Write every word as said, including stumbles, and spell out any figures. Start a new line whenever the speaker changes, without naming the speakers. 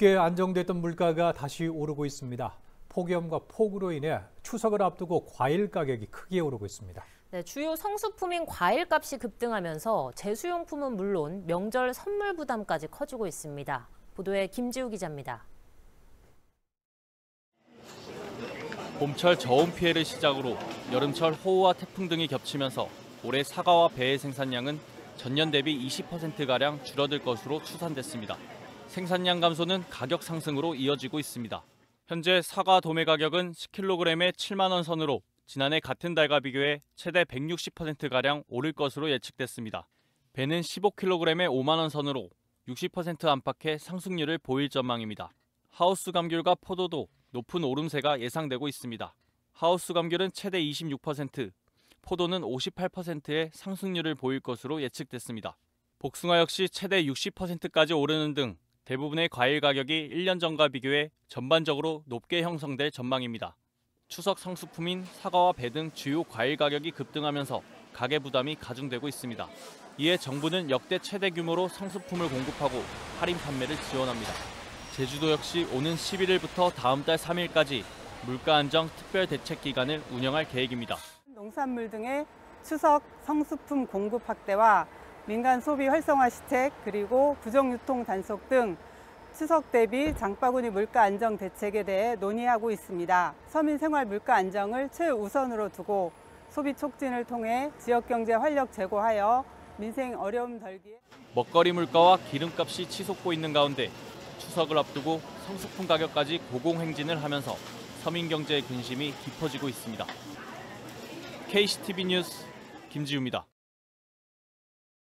깊게 안정됐던 물가가 다시 오르고 있습니다. 폭염과 폭우로 인해 추석을 앞두고 과일 가격이 크게 오르고 있습니다.
네, 주요 성수품인 과일값이 급등하면서 제수용품은 물론 명절 선물 부담까지 커지고 있습니다. 보도에 김지우 기자입니다.
봄철 저온 피해를 시작으로 여름철 호우와 태풍 등이 겹치면서 올해 사과와 배의 생산량은 전년 대비 이십 퍼센트가량 줄어들 것으로 추산됐습니다. 생산량 감소는 가격 상승으로 이어지고 있습니다. 현재 사과 도매 가격은 십 킬로그램에 칠만 원 선으로 지난해 같은 달과 비교해 최대 백육십 퍼센트가량 오를 것으로 예측됐습니다. 배는 십오 킬로그램에 오만 원 선으로 육십 퍼센트 안팎의 상승률을 보일 전망입니다. 하우스 감귤과 포도도 높은 오름세가 예상되고 있습니다. 하우스 감귤은 최대 이십육 퍼센트, 포도는 오십팔 퍼센트의 상승률을 보일 것으로 예측됐습니다. 복숭아 역시 최대 육십 퍼센트까지 오르는 등 대부분의 과일 가격이 일 년 전과 비교해 전반적으로 높게 형성될 전망입니다. 추석 상수품인 사과와 배 등 주요 과일 가격이 급등하면서 가계 부담이 가중되고 있습니다. 이에 정부는 역대 최대 규모로 상수품을 공급하고 할인 판매를 지원합니다. 제주도 역시 오는 십일 일부터 다음 달 삼 일까지 물가 안정 특별 대책 기간을 운영할 계획입니다.
농산물 등의 추석 성수품 공급 확대와 민간 소비 활성화 시책, 그리고 부정 유통 단속 등 추석 대비 장바구니 물가 안정 대책에 대해 논의하고 있습니다. 서민 생활 물가 안정을 최우선으로 두고 소비 촉진을 통해 지역 경제 활력 제고하여 민생 어려움 덜기에
먹거리 물가와 기름값이 치솟고 있는 가운데 추석을 앞두고 성수품 가격까지 고공행진을 하면서 서민 경제의 근심이 깊어지고 있습니다. 케이씨티비 뉴스 김지우입니다.